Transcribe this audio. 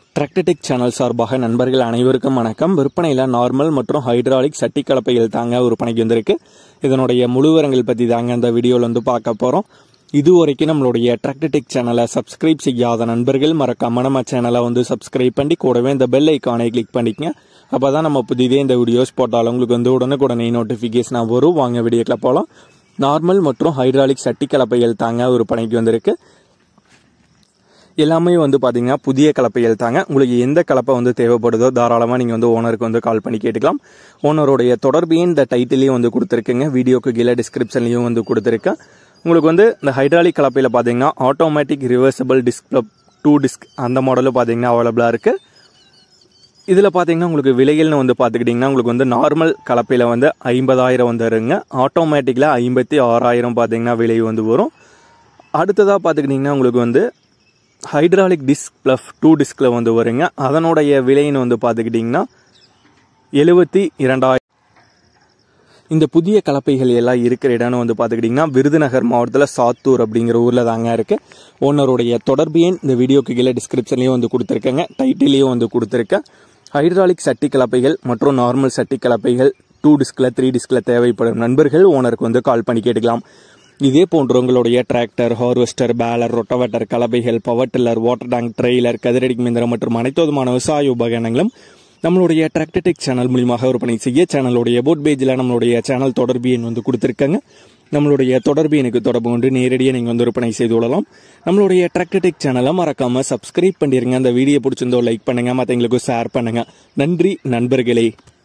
Tractor Tech channel சார்பாக நண்பர்கள் அனைவருக்கும் வணக்கம். விற்பனையில் நார்மல் மற்றும் ஹைட்ராலிக் சட்டி கலப்பைகள் தாங்க விற்பனைக்கு வந்திருக்கு. இதனுடைய முழுவரங்கள் பற்றி தாங்க இந்த வீடியோவில் வந்து பார்க்க போகிறோம். இதுவரைக்கும் நம்மளுடைய டிராக்டர்டெக் சேனலை சப்ஸ்கிரைப் செய்யாத நண்பர்கள் மறக்காம நம்ம சேனலை வந்து சப்ஸ்கிரைப் பண்ணி கூடவே இந்த பெல் ஐக்கானை கிளிக் பண்ணிக்கங்க. அப்போ தான் நம்ம புதிதே இந்த வீடியோஸ் போட்டாலும் உங்களுக்கு வந்து உடனுக்குடனே நோட்டிஃபிகேஷனாக வரும். வாங்க வீடியோக்கில் போகலாம். நார்மல் மற்றும் ஹைட்ராலிக் சட்டி கலப்பைகள் தாங்க விற்பனைக்கு வந்திருக்கு. எல்லாமே வந்து பார்த்தீங்கன்னா புதிய கலப்பைகள் தாங்க. உங்களுக்கு எந்த கலப்பை வந்து தேவைப்படுதோ தாராளமாக நீங்கள் வந்து ஓனருக்கு வந்து கால் பண்ணி கேட்டுக்கலாம். ஓனருடைய தொடர்பையும் இந்த டைட்டிலையும் வந்து கொடுத்துருக்குங்க. வீடியோக்கு கீழே டிஸ்கிரிப்ஷன்லையும் வந்து கொடுத்துருக்கேன். உங்களுக்கு வந்து இந்த ஹைட்ராலிக் கலப்பையில் பார்த்தீங்கன்னா ஆட்டோமேட்டிக் ரிவர்சபிள் டிஸ்க் 2 டிஸ்க் அந்த மாடலும் பார்த்தீங்கன்னா அவைலபிளாக இருக்குது. இதில் பார்த்தீங்கன்னா உங்களுக்கு விலைகள்னு வந்து பார்த்துக்கிட்டிங்கன்னா உங்களுக்கு வந்து நார்மல் கலப்பையில் வந்து 50,000 வந்துருங்க. ஆட்டோமேட்டிக்கில் 56,000 பார்த்தீங்கன்னா விலை வந்து வரும். அடுத்ததாக பார்த்துக்கிட்டிங்கன்னா உங்களுக்கு வந்து ஹைட்ராலிக் டிஸ்க் ப்ளஸ் 2 டிஸ்கில் வந்து வருங்க. அதனுடைய விலைன்னு வந்து பார்த்துக்கிட்டிங்கன்னா 72,000. இந்த புதிய கலப்பைகள் எல்லாம் இருக்கிற இடம்னு வந்து பார்த்துக்கிட்டிங்கன்னா விருதுநகர் மாவட்டத்தில் சாத்தூர் அப்படிங்கிற ஊரில் தாங்க இருக்குது. ஓனருடைய தொடர்பு எண் இந்த வீடியோக்கு கீழே டிஸ்கிரிப்ஷன்லேயும் வந்து கொடுத்துருக்கேங்க, டைட்டிலையும் வந்து கொடுத்துருக்கேன். ஹைட்ராலிக் சட்டி கலப்பைகள் மற்றும் நார்மல் சட்டி கலப்பைகள் 2 டிஸ்கில் 3 டிஸ்கில் தேவைப்படும் நண்பர்கள் ஓனருக்கு வந்து கால் பண்ணி கேட்டுக்கலாம். இதே போன்ற உங்களுடைய டிராக்டர், ஹார்வெஸ்டர், பேலர், ரொட்டவேட்டர், கலப்பைகள், power tiller, water tank, trailer, கதிரடி மிந்திரம் மற்றும் அனைத்து விதமான விவசாய உபகரணங்களும் நம்மளுடைய டிராக்டர்டெக் சேனல் மூலியமாக விற்பனை செய்ய சேனலுடைய போட் பேஜில் நம்மளுடைய சேனல் தொடர்பு எண் வந்து கொடுத்துருக்காங்க. நம்மளுடைய தொடர்பு எனக்கு தொடர்பு கொண்டு நேரடியாக நீங்கள் வந்து விற்பனை செய்து கொள்ளலாம். நம்மளுடைய டிராக்டர்டெக் சேனலை மறக்காம சப்ஸ்கிரைப் பண்ணிடுங்க. அந்த வீடியோ பிடிச்சிருந்தோ லைக் பண்ணுங்க, மற்றவங்களுக்கு ஷேர் பண்ணுங்க. நன்றி நண்பர்களே.